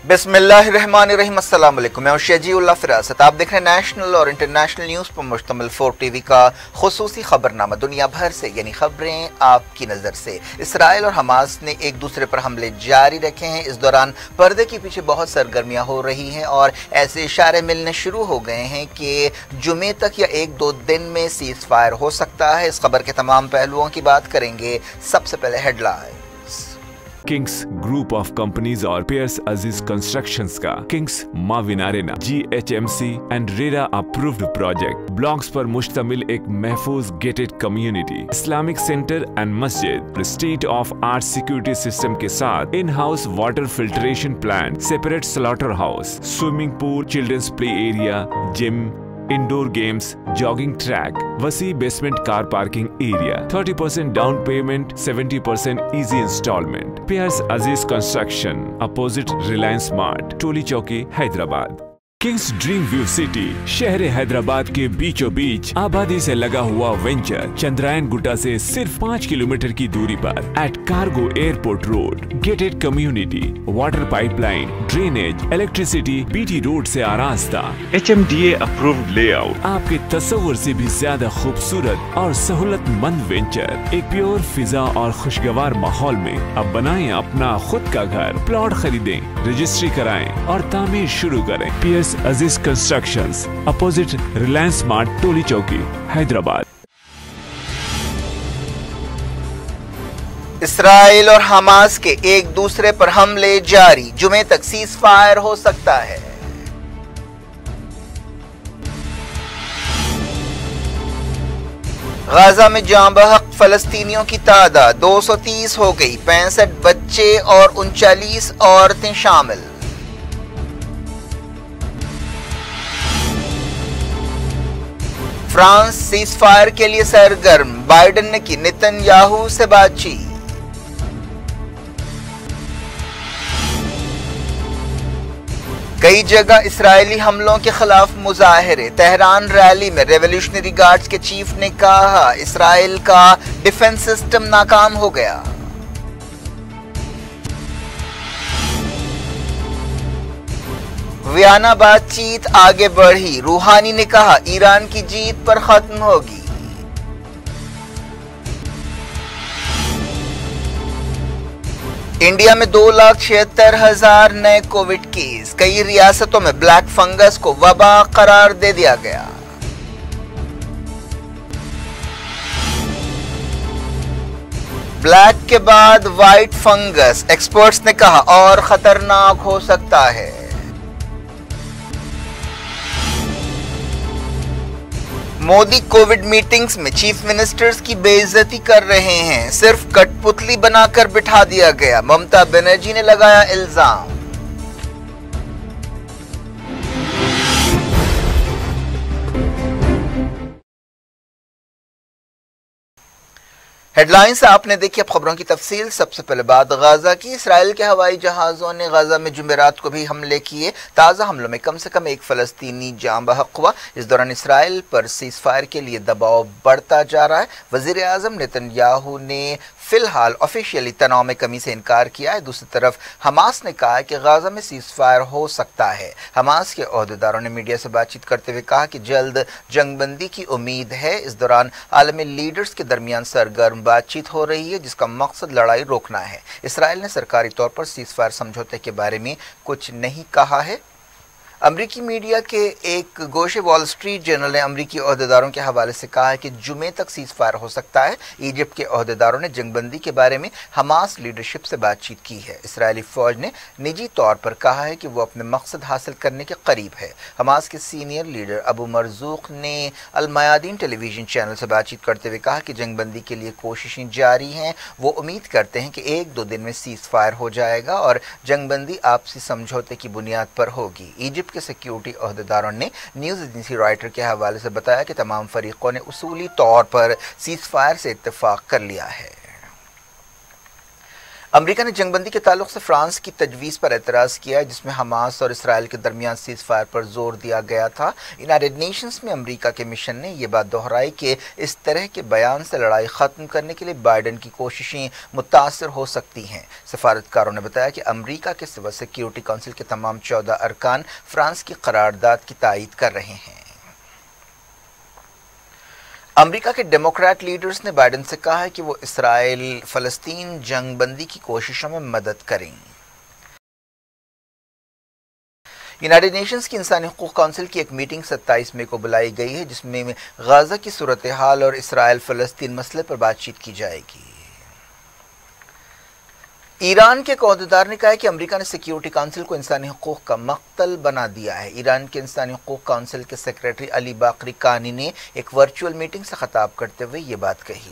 बिस्मिल्लाहिर्रहमानिर्रहीम। अस्सलाम वालेकुम। मैं शजीउल्लाह फिरासत। आप देख रहे हैं नेशनल और इंटरनेशनल न्यूज़ पर मुश्तमिल 4 टीवी का खुसूसी खबरनामा दुनिया भर से, यानी खबरें आपकी नज़र से। इसराइल और हमास ने एक दूसरे पर हमले जारी रखे हैं। इस दौरान पर्दे के पीछे बहुत सरगर्मियां हो रही हैं और ऐसे इशारे मिलने शुरू हो गए हैं कि जुमे तक या 1-2 दिन में सीज फायर हो सकता है। इस खबर के तमाम पहलुओं की बात करेंगे। सबसे पहले headline. Kings group of companies और पियर्स अजीज कंस्ट्रक्शंस का Kings Mauvin arena GHMC and RERA approved project blocks पर मुश्तमिल एक महफूज gated community, Islamic centre and मस्जिद, state of art security system के साथ in house water filtration plant, separate slaughter house, swimming pool, children's play area, gym, indoor games, jogging track, वसी basement car parking area, 30% down payment, 70% easy instalment. Pierce अजीज construction, opposite Reliance mart, Toli Chowki, Hyderabad. Kings dream view city शहर हैदराबाद के बीचों बीच आबादी से लगा हुआ venture Chandrayaan Gutta से सिर्फ 5 किलोमीटर की दूरी पर at cargo airport road, gated community, water pipeline, drainage, electricity, BT road से आरास्ता, HMDA अप्रूव्ड लेआउट, आपके तस्वुर से भी ज्यादा खूबसूरत और सहूलतमंद वेंचर। एक प्योर फिजा और खुशगवार माहौल में अब बनाएं अपना खुद का घर। प्लॉट खरीदें, रजिस्ट्री कराएं और तामीर शुरू करें। Piers Aziz constructions, opposite Reliance mart, Toli Chowki, Hyderabad. Israel और हमास के एक दूसरे पर हमले जारी, जुमे तक सीज फायर हो सकता है। गाजा में जाँ बहक फलस्तीनियों की तादाद 230 हो गई, 65 बच्चे और 39 औरतें शामिल। फ्रांस सीज फायर के लिए सरगर्म, बाइडेन ने की नेतन्याहू से बातचीत। कई जगह इस्राएली हमलों के खिलाफ मुजाहरे। तेहरान रैली में रेवोल्यूशनरी गार्ड्स के चीफ ने कहा इस्राएल का डिफेंस सिस्टम नाकाम हो गया। वियना बातचीत आगे बढ़ी, रूहानी ने कहा ईरान की जीत पर खत्म होगी। इंडिया में 2,76,000 नए कोविड केस, कई रियासतों में ब्लैक फंगस को वबा करार दे दिया गया। ब्लैक के बाद व्हाइट फंगस, एक्सपर्ट्स ने कहा और खतरनाक हो सकता है। मोदी कोविड मीटिंग्स में चीफ मिनिस्टर्स की बेइज्जती कर रहे हैं, सिर्फ कठपुतली बनाकर बिठा दिया गया, ममता बनर्जी ने लगाया इल्जाम। हेडलाइंस आपने देखी, अब खबरों की तफसील। सबसे पहले बात गाजा की। इसराइल के हवाई जहाज़ों ने गाजा में जुमेरात को भी हमले किए। ताज़ा हमलों में कम से कम एक फ़लस्तीनी जाँ बहक हुआ। इस दौरान इसराइल पर सीज़ फायर के लिए दबाव बढ़ता जा रहा है। वज़ीर आज़म नेतन्याहू ने फिलहाल ऑफिशियली तनाव में कमी से इनकार किया है। दूसरी तरफ हमास ने कहा कि गाजा में सीज फायर हो सकता है। हमास के ओहदेदारों ने मीडिया से बातचीत करते हुए कहा कि जल्द जंगबंदी की उम्मीद है। इस दौरान आलमी लीडर्स के दरमियान सरगर्म बातचीत हो रही है जिसका मकसद लड़ाई रोकना है। इसराइल ने सरकारी तौर पर सीज फायर समझौते के बारे में कुछ नहीं कहा है। अमरीकी मीडिया के एक गोशे वॉल स्ट्रीट जर्नल ने अमरीकी ओहदेदारों के हवाले से कहा है कि जुमे तक सीज फायर हो सकता है। इजिप्ट के ओहदेदारों ने जंगबंदी के बारे में हमास लीडरशिप से बातचीत की है। इसराइली फौज ने निजी तौर पर कहा है कि वो अपने मकसद हासिल करने के करीब है। हमास के सीनियर लीडर अबू मरजूक ने अल मयादीन टेलीविजन चैनल से बातचीत करते हुए कहा कि जंगबंदी के लिए कोशिशें जारी हैं। वो उम्मीद करते हैं कि 1-2 दिन में सीज फायर हो जाएगा और जंगबंदी आपसी समझौते की बुनियाद पर होगी। इजिप्ट के सिक्योरिटी ओहदेदारों ने न्यूज़ एजेंसी रॉयटर के हवाले से बताया कि तमाम फरीकों ने उसूली तौर पर सीज फायर से इत्तेफाक कर लिया है। امریکہ نے جنگ بندی کے تعلق سے فرانس کی تجویز پر اعتراض کیا ہے جس میں حماس اور اسرائیل کے درمیان سیز فائر پر زور دیا گیا تھا۔ یونائیٹڈ نیشنز میں امریکہ کے مشن نے یہ بات دہرائی کہ اس طرح کے بیان سے لڑائی ختم کرنے کے لیے بائیڈن کی کوششیں متاثر ہو سکتی ہیں۔ سفارتکاروں نے بتایا کہ امریکہ کے سوا سیکیورٹی کونسل کے تمام 14 ارکان فرانس کی قرارداد کی تائید کر رہے ہیں۔ امریکہ کے ڈیموکریٹ لیڈرز نے بائیڈن سے کہا ہے کہ وہ اسرائیل فلسطین جنگ بندی کی کوششوں میں مدد کریں۔ یونائیٹڈ نیشنز کی انسانی حقوق کونسل کی ایک میٹنگ 27 مئی کو بلائی گئی ہے جس میں غزہ کی صورتحال اور اسرائیل فلسطین مسئلے پر بات چیت کی جائے گی۔ ایران کے عہدیدار نے کہا ہے کہ امریکہ نے سیکیورٹی کونسل کو انسانی حقوق کا مقتل بنا دیا ہے۔ ایران کے انسانی حقوق کونسل کے سیکریٹری علی باقری کانی نے ایک ورچوئل میٹنگ سے خطاب کرتے ہوئے یہ بات کہی۔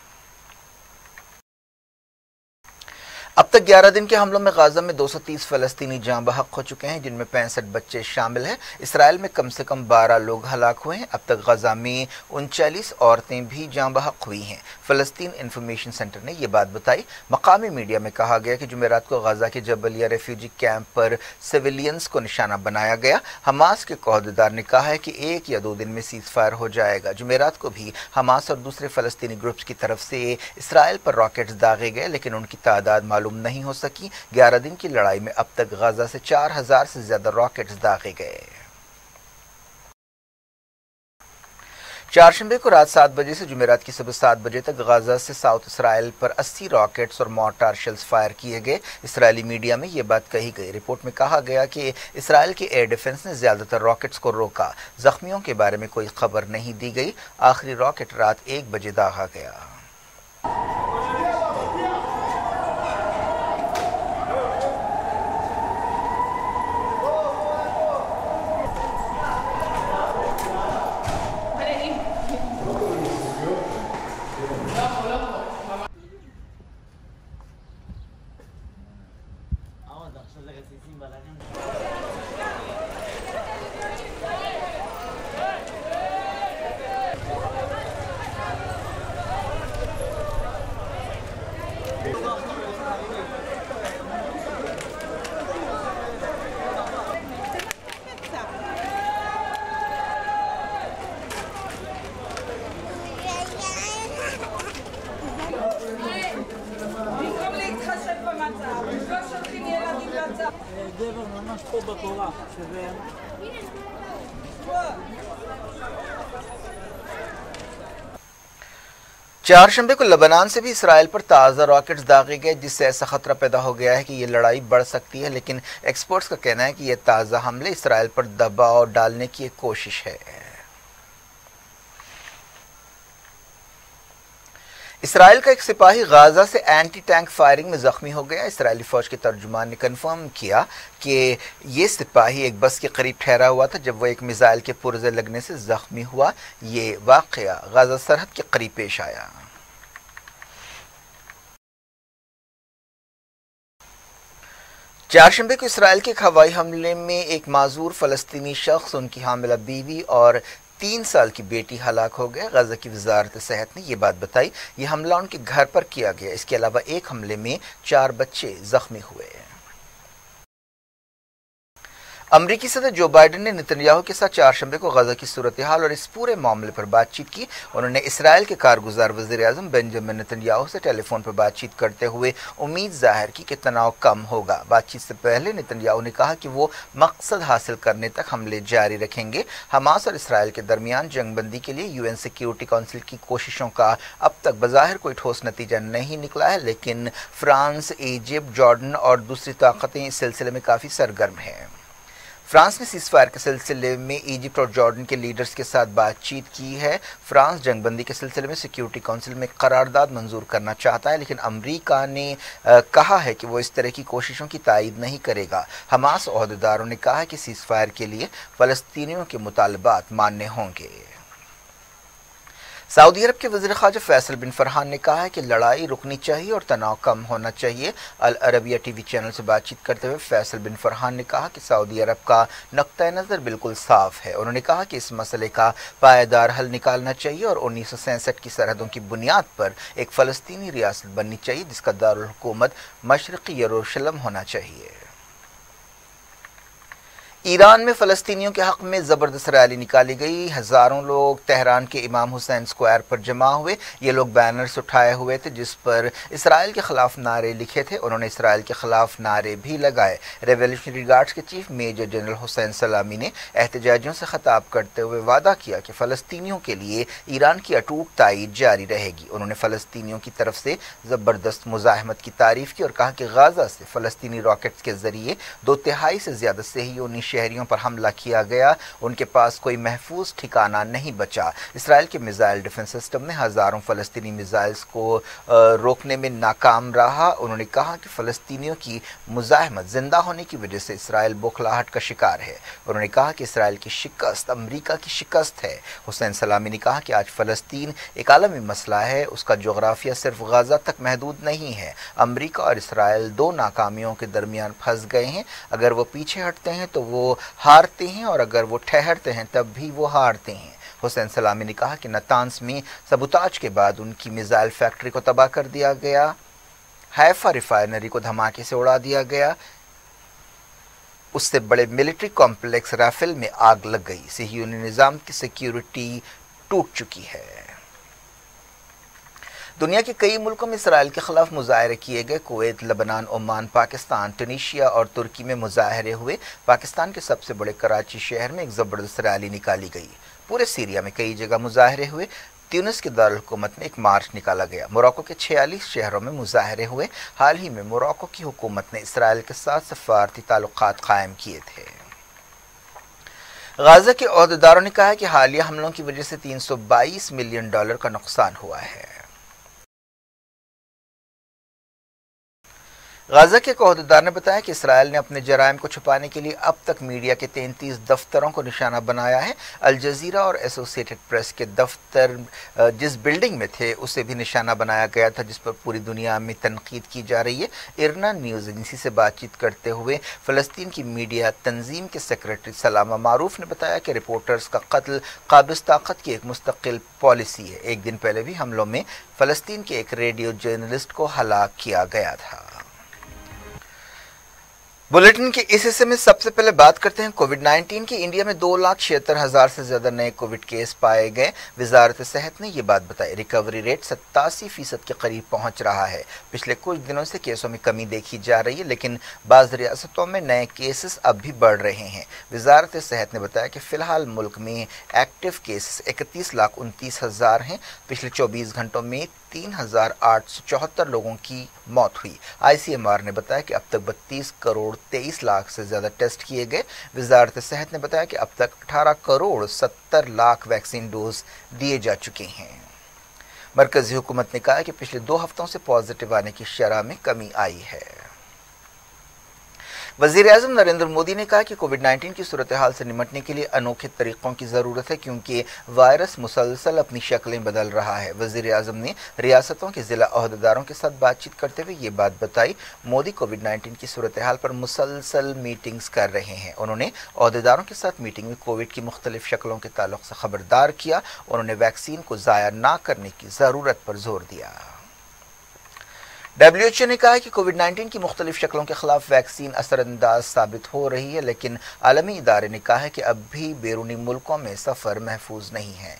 اب تک 11 دن کے حملوں میں غزہ میں 230 فلسطینی جاں بحق ہو چکے ہیں جن میں 65 بچے شامل ہیں۔ اسرائیل میں کم سے کم 12 لوگ ہلاک ہوئے ہیں۔ اب تک غزہ میں 39 عورتیں بھی جاں بحق ہوئی ہیں۔ فلسطین انفارمیشن سینٹر نے یہ بات بتائی۔ مقامی میڈیا میں کہا گیا کہ جمعرات کو غزہ کے جبلیہ ریفیوجی کیمپ پر سویلینز کو نشانہ بنایا گیا۔ حماس کے عہدیدار نے کہا ہے کہ 1 یا 2 دن میں سیز فائر ہو جائے گا۔ جمعرات کو بھی حماس اور دوسرے فلسطینی گروپس کی طرف سے اسرائیل پر راکٹس داغے گئے لیکن ان کی تعداد معلوم نہیں ہو سکی۔ 11 دن کی لڑائی میں اب تک غزہ سے 4000 سے زیادہ راکٹس داغے گئے۔ چہارشنبے کو رات 7 بجے سے جمعرات کی صبح 7 بجے تک غزہ سے ساؤتھ اسرائیل پر 80 راکٹس اور مارٹر شیلز فائر کیے گئے۔ اسرائیلی میڈیا میں یہ بات کہی گئی۔ رپورٹ میں کہا گیا کہ اسرائیل کے ایئر ڈیفنس نے زیادہ تر راکٹس کو روکا۔ زخمیوں کے بارے میں کوئی خبر نہیں دی گئی۔ آخری راکٹ رات 1 بجے داغا گیا۔ גבר ממש פה בתורה, שזה... چہارشنبے کو لبنان سے بھی اسرائیل پر تازہ راکٹس داغے گئے جس سے ایسا خطرہ پیدا ہو گیا ہے کہ یہ لڑائی بڑھ سکتی ہے، لیکن ایکسپرٹس کا کہنا ہے کہ یہ تازہ حملے اسرائیل پر دباؤ ڈالنے کی ایک کوشش ہے۔ اسرائیل کا ایک سپاہی غزہ سے اینٹی ٹینک فائرنگ میں زخمی ہو گیا۔ اسرائیلی فوج کے ترجمان نے کنفرم کیا کہ یہ سپاہی ایک بس کے قریب ٹھہرا ہوا تھا جب وہ ایک میزائل کے پرزے لگنے سے زخمی ہوا۔ یہ واقعہ غزہ سرحد کے قریب پیش آیا۔ چہارشنبے کو اسرائیل کے ایک ہوائی حملے میں ایک معذور فلسطینی شخص، ان کی حاملہ بیوی اور 3 سال کی بیٹی ہلاک ہو گئے۔ غزہ کی وزارت صحت نے یہ بات بتائی۔ یہ حملہ ان کے گھر پر کیا گیا۔ اس کے علاوہ ایک حملے میں 4 بچے زخمی ہوئے۔ امریکی صدر جو بائیڈن نے نتنیاہو کے ساتھ چہارشنبے کو غزہ کی صورتحال اور اس پورے معاملے پر بات چیت کی۔ انہوں نے اسرائیل کے کارگزار وزیر اعظم بنجامن نتنیاہو سے ٹیلی فون پر بات چیت کرتے ہوئے امید ظاہر کی کہ تناؤ کم ہوگا۔ بات چیت سے پہلے نتنیاہو نے کہا کہ وہ مقصد حاصل کرنے تک حملے جاری رکھیں گے۔ حماس اور اسرائیل کے درمیان جنگ بندی کے لیے UN سیکیورٹی کونسل کی کوششوں کا اب تک بظاہر کوئی ٹھوس نتیجہ نہیں نکلا ہے، لیکن فرانس، ایجپٹ، جارڈن اور دوسری طاقتیں اس سلسلے میں کافی سرگرم ہیں۔ فرانس نے سیز فائر کے سلسلے میں ایجپٹ اور جارڈن کے لیڈرز کے ساتھ بات چیت کی ہے۔ فرانس جنگ بندی کے سلسلے میں سیکیورٹی کونسل میں قرارداد منظور کرنا چاہتا ہے، لیکن امریکہ نے کہا ہے کہ وہ اس طرح کی کوششوں کی تائید نہیں کرے گا۔ حماس عہدیداروں نے کہا ہے کہ سیز فائر کے لیے فلسطینیوں کے مطالبات ماننے ہوں گے۔ سعودی عرب کے وزیر خارجہ فیصل بن فرحان نے کہا ہے کہ لڑائی رکنی چاہیے اور تناؤ کم ہونا چاہیے۔ العربیہ ٹی وی چینل سے بات چیت کرتے ہوئے فیصل بن فرحان نے کہا کہ سعودی عرب کا نقطہ نظر بالکل صاف ہے۔ انہوں نے کہا کہ اس مسئلے کا پائیدار حل نکالنا چاہیے اور 1967 کی سرحدوں کی بنیاد پر ایک فلسطینی ریاست بننی چاہیے جس کا دارالحکومت مشرقی یروشلم ہونا چاہیے۔ ایران میں فلسطینیوں کے حق میں زبردست ریلی نکالی گئی۔ ہزاروں لوگ تہران کے امام حسین اسکوائر پر جمع ہوئے۔ یہ لوگ بینرز اٹھائے ہوئے تھے جس پر اسرائیل کے خلاف نعرے لکھے تھے۔ انہوں نے اسرائیل کے خلاف نعرے بھی لگائے۔ ریولیوشنری گارڈز کے chief major general Hossein Salami نے احتجاجیوں سے خطاب کرتے ہوئے وعدہ کیا کہ فلسطینیوں کے لیے ایران کی اٹوٹ تائید جاری رہے گی۔ انہوں نے فلسطینیوں کی طرف سے زبردست مزاحمت کی تعریف کی اور کہا کہ غزہ سے فلسطینی راکٹس کے ذریعے 2/3 سے زیادہ صہیونی شہریوں پر حملہ کیا گیا، ان کے پاس کوئی محفوظ ٹھکانہ نہیں بچا۔ اسرائیل کے میزائل ڈیفنس سسٹم نے ہزاروں فلسطینی میزائلز کو روکنے میں ناکام رہا۔ انہوں نے کہا کہ فلسطینیوں کی مزاحمت زندہ ہونے کی وجہ سے اسرائیل بوکھلاہٹ کا شکار ہے۔ انہوں نے کہا کہ اسرائیل کی شکست امریکہ کی شکست ہے۔ حسین سلامی نے کہا کہ آج فلسطین ایک عالمی مسئلہ ہے، اس کا جغرافیہ صرف غزہ تک محدود نہیں ہے۔ امریکہ اور اسرائیل دو ناکامیوں کے درمیان پھنس گئے ہیں، اگر وہ پیچھے ہٹتے ہیں تو وہ ہارتے ہیں اور اگر وہ ٹھہرتے ہیں تب بھی وہ ہارتے ہیں۔ حسین سلامی نے کہا کہ نتانز میں سبوتاج کے بعد ان کی میزائل فیکٹری کو تباہ کر دیا گیا، حیفا ریفائنری کو دھماکے سے اڑا دیا گیا، اس سے بڑے ملٹری کمپلیکس رافیل میں آگ لگ گئی، صہیونی نظام کی سیکیورٹی ٹوٹ چکی ہے۔ دنیا کے کئی ملکوں میں اسرائیل کے خلاف مظاہرے کیے گئے۔ کویت، لبنان، عمان، پاکستان، ٹونیشیا اور ترکی میں مظاہرے ہوئے۔ پاکستان کے سب سے بڑے کراچی شہر میں ایک زبردست ریلی نکالی گئی۔ پورے سیریا میں کئی جگہ مظاہرے ہوئے۔ تیونس کے دارالحکومت میں ایک مارچ نکالا گیا۔ موراکو کے 46 شہروں میں مظاہرے ہوئے۔ حال ہی میں موراکو کی حکومت نے اسرائیل کے ساتھ سفارتی تعلقات قائم کیے تھے۔ غزہ کے عہدیداروں نے کہا کہ حالیہ حملوں کی وجہ سے $322 ملین کا نقصان ہوا ہے۔ غزہ کے عہدیدار نے بتایا کہ اسرائیل نے اپنے جرائم کو چھپانے کے لیے اب تک میڈیا کے 33 دفتروں کو نشانہ بنایا ہے۔ الجزیرہ اور ایسوسی ایٹڈ پریس کے دفتر جس بلڈنگ میں تھے اسے بھی نشانہ بنایا گیا تھا جس پر پوری دنیا میں تنقید کی جا رہی ہے۔ ارنا نیوز ایجنسی سے بات چیت کرتے ہوئے فلسطین کی میڈیا تنظیم کے سیکریٹری سلامہ معروف نے بتایا کہ رپورٹرز کا قتل قابض طاقت کی ایک مستقل پالیسی ہے۔ ایک دن پہلے بھی حملوں میں فلسطین کے ایک ریڈیو جرنلسٹ کو ہلاک کیا گیا تھا۔ بلیٹن کے اس حصے میں سب سے پہلے بات کرتے ہیں کووڈ-19 کی۔ انڈیا میں 2,76,000 سے زیادہ نئے کووڈ کیس پائے گئے۔ وزارت صحت نے یہ بات بتائی۔ ریکوری ریٹ 87% کے قریب پہنچ رہا ہے۔ پچھلے کچھ دنوں سے کیسوں میں کمی دیکھی جا رہی ہے لیکن بعض ریاستوں میں نئے کیسز اب بھی بڑھ رہے ہیں۔ وزارت صحت نے بتایا کہ فی الحال ملک میں ایکٹیو کیسز 31,29,000 ہیں۔ پچھلے 24 گھنٹوں میں 3,874 لوگوں کی موت ہوئی۔ ICMR نے بتایا کہ اب تک 32 کروڑ 23 لاکھ سے زیادہ ٹیسٹ کیے گئے۔ وزارت صحت نے بتایا کہ اب تک 18 کروڑ 70 لاکھ ویکسین ڈوز دیے جا چکے ہیں۔ مرکزی حکومت نے کہا کہ پچھلے 2 ہفتوں سے پازیٹیو آنے کی شرح میں کمی آئی ہے۔ وزیر اعظم نریندر مودی نے کہا کہ کووڈ-19 کی صورتحال سے نمٹنے کے لیے انوکھے طریقوں کی ضرورت ہے کیونکہ وائرس مسلسل اپنی شکلیں بدل رہا ہے۔ وزیر اعظم نے ریاستوں کے ضلع عہدیداروں کے ساتھ بات چیت کرتے ہوئے یہ بات بتائی۔ مودی کووڈ-19 کی صورتحال پر مسلسل میٹنگز کر رہے ہیں۔ انہوں نے عہدیداروں کے ساتھ میٹنگ میں کووڈ کی مختلف شکلوں کے تعلق سے خبردار کیا۔ انہوں نے ویکسین کو ضائع نہ کرنے کی ضرورت پر زور دیا۔ WHO نے کہا کہ کووڈ-19 کی مختلف شکلوں کے خلاف ویکسین اثر انداز ثابت ہو رہی ہے لیکن عالمی ادارے نے کہا ہے کہ اب بھی بیرونی ملکوں میں سفر محفوظ نہیں ہے۔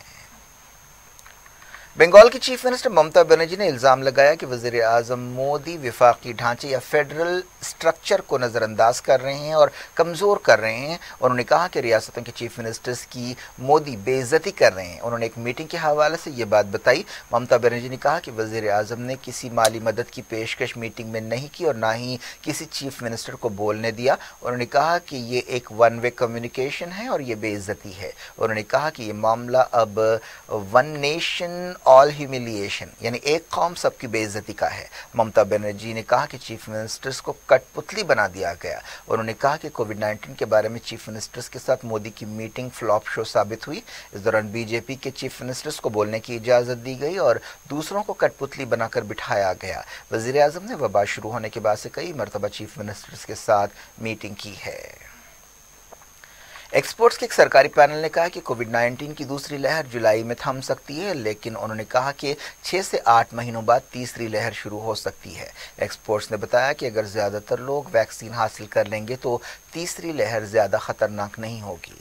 بنگال کی چیف منسٹر ممتا بنرجی نے الزام لگایا کہ وزیر اعظم مودی وفاقی ڈھانچے یا فیڈرل سٹرکچر کو نظر انداز کر رہے ہیں اور کمزور کر رہے ہیں۔ انہوں نے کہا کہ ریاستوں کے چیف منسٹرز کی مودی بے عزتی کر رہے ہیں۔ انہوں نے ایک میٹنگ کے حوالے سے یہ بات بتائی۔ ممتا بنرجی نے کہا کہ وزیر اعظم نے کسی مالی مدد کی پیشکش میٹنگ میں نہیں کی اور نہ ہی کسی چیف منسٹر کو بولنے دیا۔ انہوں نے کہا کہ یہ ایک ون وے کمیونیکیشن ہے اور یہ بے عزتی ہے۔ انہوں نے کہا کہ یہ معاملہ اب ون نیشن ऑल ह्यूमिलिएशन, यानी एक कौम सबकी बेइज्जती का है। ममता बनर्जी ने कहा कि चीफ मिनिस्टर्स को कठपुतली बना दिया गया। उन्होंने कहा कि कोविड-19 के बारे में चीफ मिनिस्टर्स के साथ मोदी की मीटिंग फ्लॉप शो साबित हुई। इस दौरान बीजेपी के चीफ मिनिस्टर्स को बोलने की इजाज़त दी गई और दूसरों को कठपुतली बनाकर बिठाया गया। वज़ीर आज़म ने वबा शुरू होने के बाद से कई मरतबा चीफ मिनिस्टर्स के साथ मीटिंग की है। एक्सपर्ट्स के एक सरकारी पैनल ने कहा कि कोविड-19 की दूसरी लहर जुलाई में थम सकती है, लेकिन उन्होंने कहा कि 6 से 8 महीनों बाद तीसरी लहर शुरू हो सकती है। एक्सपर्ट्स ने बताया कि अगर ज़्यादातर लोग वैक्सीन हासिल कर लेंगे तो तीसरी लहर ज़्यादा खतरनाक नहीं होगी।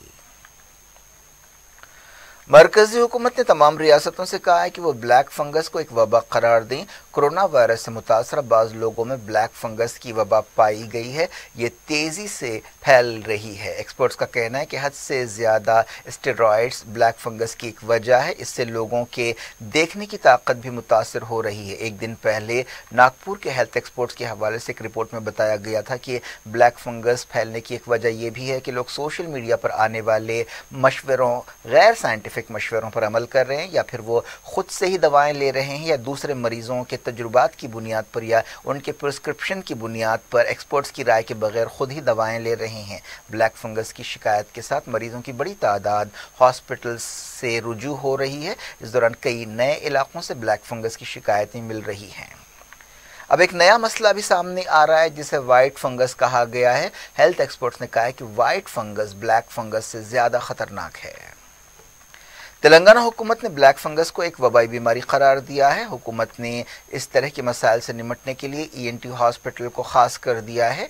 मरकजी हुकूमत ने तमाम रियासतों से कहा है कि वो ब्लैक फंगस को एक वबा करार दें। कोरोना वायरस से मुतासर बाज़ लोगों में ब्लैक फंगस की वबा पाई गई है, ये तेज़ी से फैल रही है। एक्सपर्ट्स का कहना है कि हद से ज़्यादा स्टेरॉइड्स ब्लैक फंगस की एक वजह है। इससे लोगों के देखने की ताकत भी मुतासर हो रही है। एक दिन पहले नागपुर के हेल्थ एक्सपर्ट्स के हवाले से एक रिपोर्ट में बताया गया था कि ब्लैक फंगस फैलने की एक वजह यह भी है कि लोग सोशल मीडिया पर आने वाले मशवरों, गैर साइंटिफिक मशवरों पर अमल कर रहे हैं, या फिर वो खुद से ही दवाएं ले रहे हैं, या दूसरे मरीजों के तजुर्बात की बुनियाद पर या उनके प्रिस्क्रिप्शन की बुनियाद पर एक्सपर्ट्स की राय के बगैर खुद ही दवाएं ले रहे हैं। ब्लैक फंगस की शिकायत के साथ मरीजों की बड़ी तादाद हॉस्पिटल से रुजू हो रही है। इस दौरान कई नए इलाकों से ब्लैक फंगस की शिकायतें मिल रही हैं। अब एक नया मसला भी सामने आ रहा है जिसे वाइट फंगस कहा गया है। हेल्थ एक्सपर्ट्स ने कहा है कि वाइट फंगस ब्लैक फंगस से ज़्यादा खतरनाक है। तेलंगाना हुकूमत ने ब्लैक फंगस को एक वबाई बीमारी करार दिया है। हुकूमत ने इस तरह के मसाइल से निपटने के लिए ENT हॉस्पिटल को खास कर दिया है।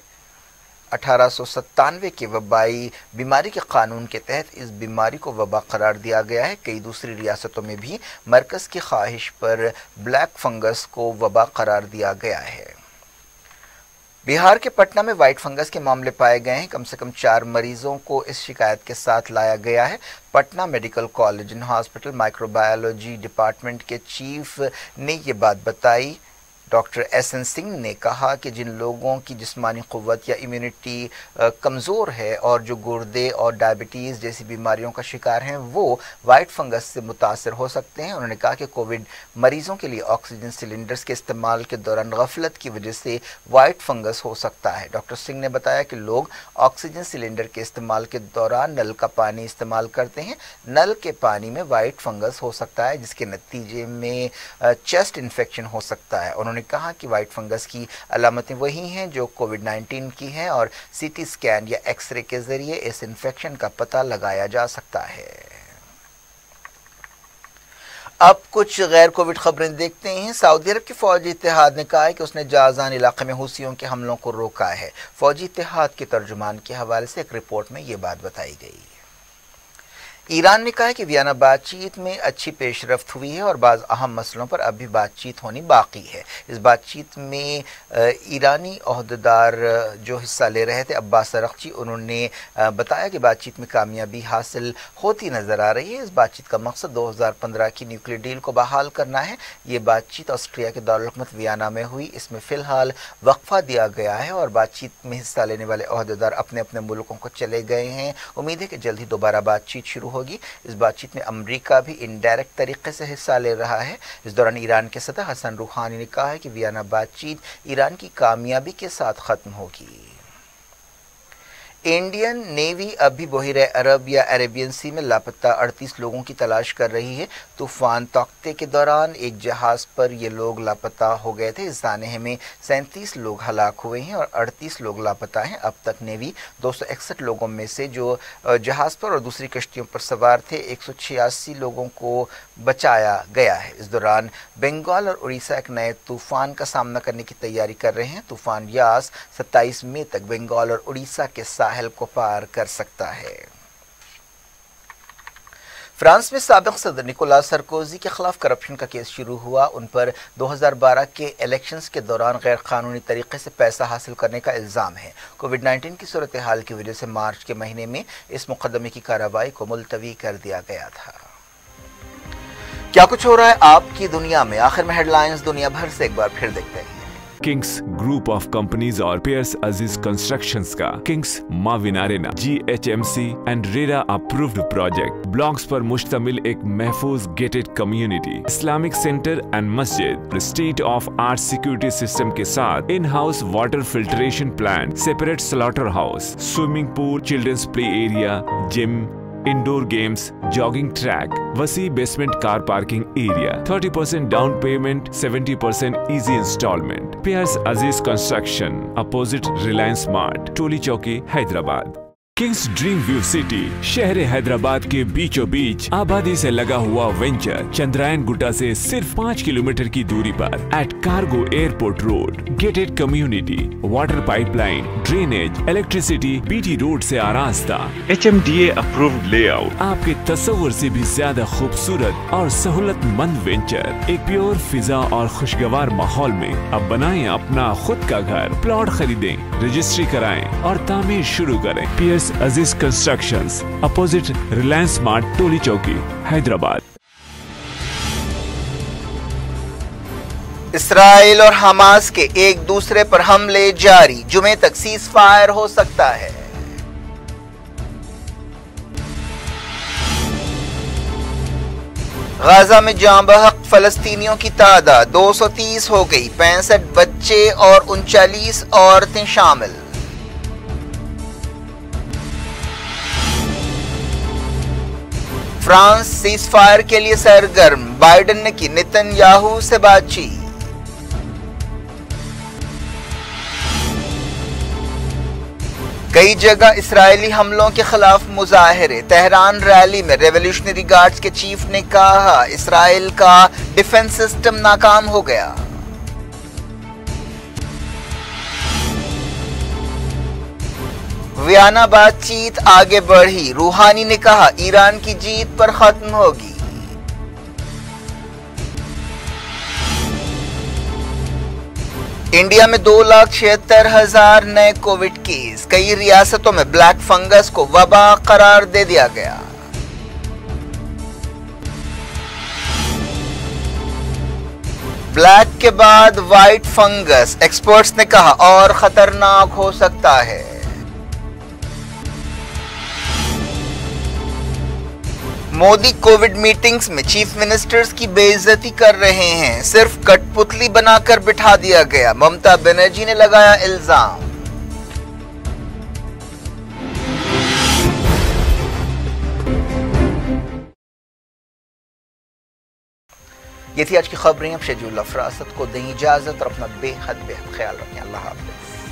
1897 के वबाई बीमारी के कानून के तहत इस बीमारी को वबा करार दिया गया है। कई दूसरी रियासतों में भी मरकज़ की ख्वाहिश पर ब्लैक फंगस को वबा करार दिया गया है। बिहार के पटना में वाइट फंगस के मामले पाए गए हैं। कम से कम 4 मरीजों को इस शिकायत के साथ लाया गया है। Patna medical college and hospital microbiology department के चीफ ने ये बात बताई। डॉक्टर SN सिंह ने कहा कि जिन लोगों की जिस्मानी क़ुव्वत या इम्यूनिटी कमज़ोर है और जो गुर्दे और डायबिटीज़ जैसी बीमारियों का शिकार हैं, वो वाइट फंगस से मुतासर हो सकते हैं। उन्होंने कहा कि कोविड मरीज़ों के लिए ऑक्सीजन सिलेंडर्स के इस्तेमाल के दौरान गफलत की वजह से वाइट फंगस हो सकता है। डॉक्टर सिंह ने बताया कि लोग ऑक्सीजन सिलेंडर के इस्तेमाल के दौरान नल का पानी इस्तेमाल करते हैं। नल के पानी में वाइट फंगस हो सकता है, जिसके नतीजे में चेस्ट इन्फेक्शन हो सकता है। उन्होंने कहा कि वाइट फंगस की अलामतें वही हैं जो कोविड-19 की हैं और CT स्कैन या एक्सरे के जरिए इस इन्फेक्शन का पता लगाया जा सकता है। अब कुछ गैर कोविड खबरें देखते हैं। सऊदी अरब के फौजी इत्तेहाद ने कहा है कि उसने जाज़ान इलाके में हुसियों के हमलों को रोका है। फौजी इत्तेहाद के तर्जुमान के हवाले से एक रिपोर्ट में ये बात बताई गई। ईरान ने कहा है कि वियना बातचीत में अच्छी पेशरफ्त हुई है और बाज़ अहम मसलों पर अभी बातचीत होनी बाकी है। इस बातचीत में ईरानी ओहदेदार जो हिस्सा ले रहे थे, अब्बास अरगची, उन्होंने बताया कि बातचीत में कामयाबी हासिल होती नज़र आ रही है। इस बातचीत का मकसद 2015 की न्यूक्लियर डील को बहाल करना है। ये बातचीत ऑस्ट्रिया के दारुल-हुकूमत वियना में हुई। इसमें फ़िलहाल वक्फा दिया गया है और बातचीत में हिस्सा लेने वाले ओहदेदार अपने अपने मुल्कों को चले गए हैं। उम्मीद है कि जल्द ही दोबारा बातचीत शुरू होगी। इस बातचीत में अमेरिका भी इनडायरेक्ट तरीके से हिस्सा ले रहा है। इस दौरान ईरान के सदर हसन रूहानी ने कहा है कि वियना बातचीत ईरान की कामयाबी के साथ खत्म होगी। इंडियन नेवी अभी बहिरे अरब या अरेबियन सी में लापता 38 लोगों की तलाश कर रही है। तूफान तौकते के दौरान एक जहाज़ पर ये लोग लापता हो गए थे। इस सानहे में 37 लोग हलाक हुए हैं और 38 लोग लापता हैं। अब तक नेवी 261 लोगों में से जो जहाज़ पर और दूसरी कश्तियों पर सवार थे 186 लोगों को बचाया गया है। इस दौरान बंगाल और उड़ीसा एक नए तूफान का सामना करने की तैयारी कर रहे हैं। तूफान यास 27 मई तक बंगाल और उड़ीसा के साहिल को पार कर सकता है। फ्रांस में साबिक सदर निकोलास सरकोजी के खिलाफ करप्शन का केस शुरू हुआ। उन पर 2012 के इलेक्शंस के दौरान गैर कानूनी तरीके से पैसा हासिल करने का इल्ज़ाम है। कोविड-19 की सूरत हाल की वजह से मार्च के महीने में इस मुकदमे की कार्रवाई को मुलतवी कर दिया गया था। क्या कुछ हो रहा है आपकी दुनिया में, आखिर में हेडलाइंस दुनिया भर से एक बार फिर देखते हैं। किंग्स ग्रुप ऑफ कंपनीज और पियर्स अजीज कंस्ट्रक्शंस का Kings Mauvin arena GHMC and RERA approved project blocks पर मुश्तमिल एक महफूज gated community, Islamic centre and मस्जिद, state of art security system के साथ in house water filtration plant, separate slaughter house, swimming pool, children's play area, gym, indoor games, jogging track, वसी basement car parking area, 30% down payment, 70% easy instalment. Pierce अजीज construction, opposite Reliance mart, Toli Chowki, Hyderabad. Kings dream view city शहर हैदराबाद के बीचों बीच आबादी से लगा हुआ venture Chandrayaan Gutta से सिर्फ 5 किलोमीटर की दूरी पर at cargo airport road, gated community, water pipeline, drainage, electricity, BT road से आरास्ता, HMDA अप्रूव्ड लेआउट, आपके तस्वुर से भी ज्यादा खूबसूरत और सहूलतमंद वेंचर एक प्योर फिजा और खुशगवार माहौल में। अब बनाएं अपना खुद का घर, प्लॉट खरीदें, रजिस्ट्री कराएं और तामीर शुरू करें। Piers Aziz constructions, opposite Reliance mart, Toli Chowki, Hyderabad. Israel और हमास के एक दूसरे पर हमले जारी, जुमे तक सीज फायर हो सकता है। गाजा में जाँ बहक फलस्तीनियों की तादाद 230 हो गई, 65 बच्चे और 39 औरतें शामिल। फ्रांस सीज फायर के लिए सरगर्म, बाइडेन ने की नेतन्याहू से बातचीत। कई जगह इसराइली हमलों के खिलाफ मुजाहरे, तेहरान रैली में रेवोल्यूशनरी गार्ड्स के चीफ ने कहा इसराइल का डिफेंस सिस्टम नाकाम हो गया। वियना बातचीत आगे बढ़ी, रूहानी ने कहा ईरान की जीत पर खत्म होगी। इंडिया में 2,76,000 नए कोविड केस, कई रियासतों में ब्लैक फंगस को वबा करार दे दिया गया। ब्लैक के बाद व्हाइट फंगस, एक्सपर्ट्स ने कहा और खतरनाक हो सकता है। मोदी कोविड मीटिंग्स में चीफ मिनिस्टर्स की बेइज्जती कर रहे हैं, सिर्फ कठपुतली बनाकर बिठा दिया गया, ममता बनर्जी ने लगाया इल्जाम। ये थी आज की खबरें। अब शेड्यूल फरासत को दें इजाजत और अपना बेहद ख्याल रखें। अल्लाह हाफिज।